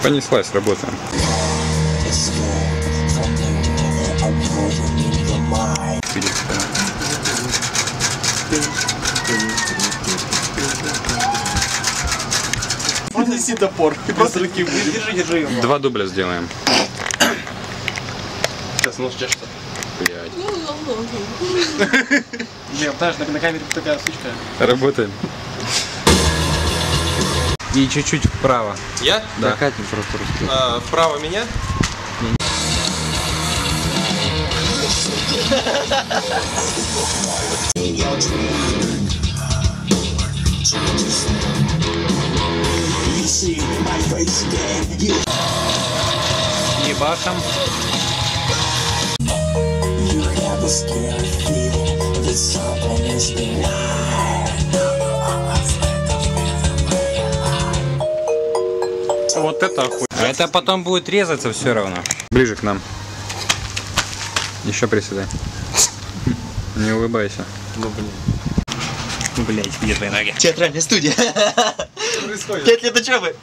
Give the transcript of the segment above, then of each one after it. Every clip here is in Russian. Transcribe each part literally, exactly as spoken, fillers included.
Понеслась, работаем. Просто неси топор. Ты просто руки будешь. Держи, держи его. Два дубля сделаем. Сейчас нож чешется. Блядь. Блин, знаешь, на камере такая сучка. Работаем. И чуть-чуть вправо. Я? Да. Катни просто русский. А, вправо меня? Ебашим. Вот это охуенно. А это потом будет резаться все равно. Ближе к нам. Еще приседай. Не улыбайся. Ну блин. Ну, блядь, где твои ноги? Театральная студия. Что происходит? Пять лет учебы.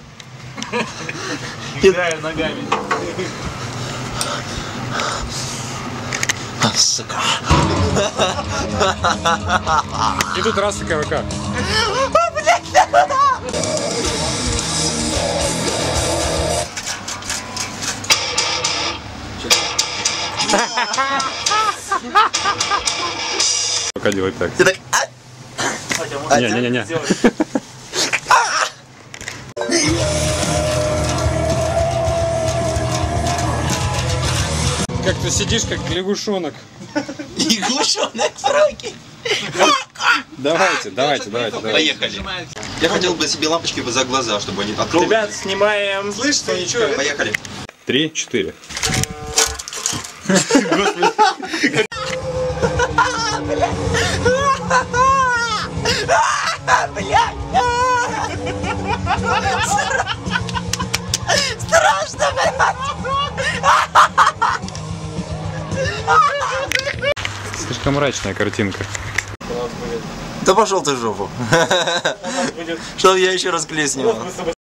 Кидаю ногами. А, сука. И тут раз и КВК. Пока делай так. Ты так... а? Не-не-не. Как ты сидишь, как лягушонок. Лягушонок в руки. Давайте, давайте, давайте. Поехали. Я хотел бы себе лампочки за глаза, чтобы они открылись. Ребят, снимаем. Слышь, ты что? Поехали. Три, четыре. Блядь! Страшно, блядь! Слишком мрачная картинка. Да пошел ты в жопу. Чтоб я еще раз клею снимал.